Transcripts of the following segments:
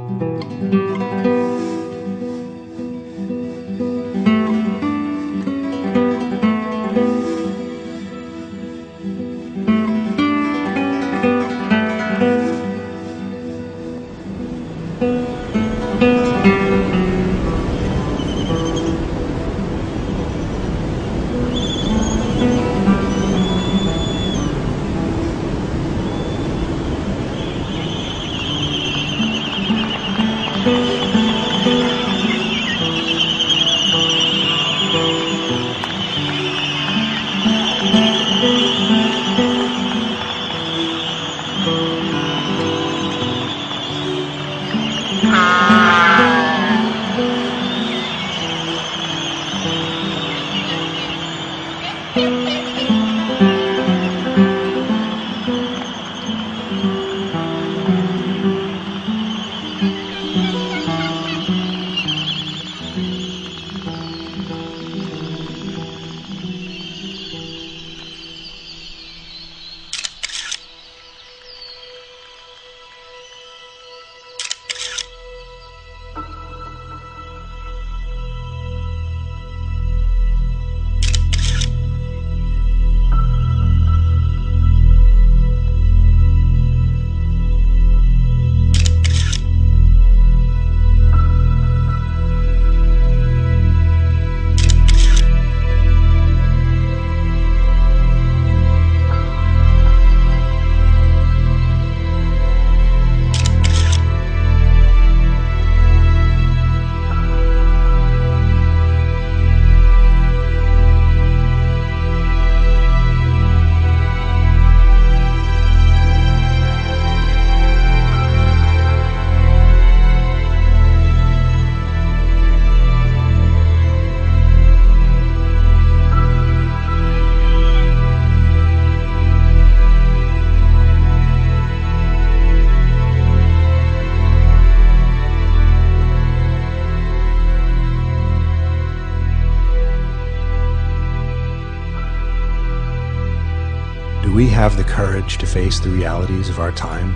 Do we have the courage to face the realities of our time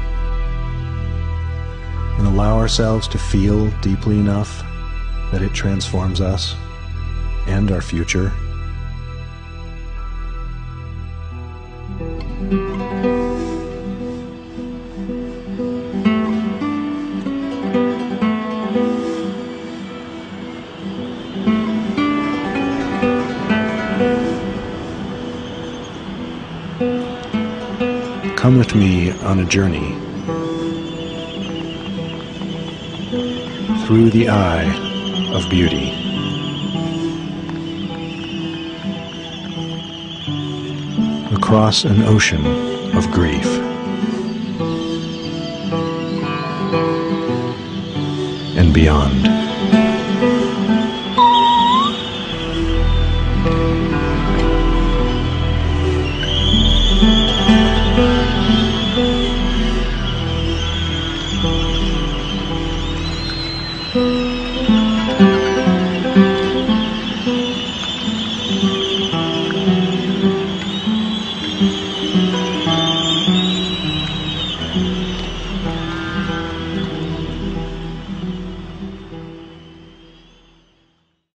and allow ourselves to feel deeply enough that it transforms us and our future? Come with me on a journey through the eye of beauty. Across an ocean of grief. And beyond.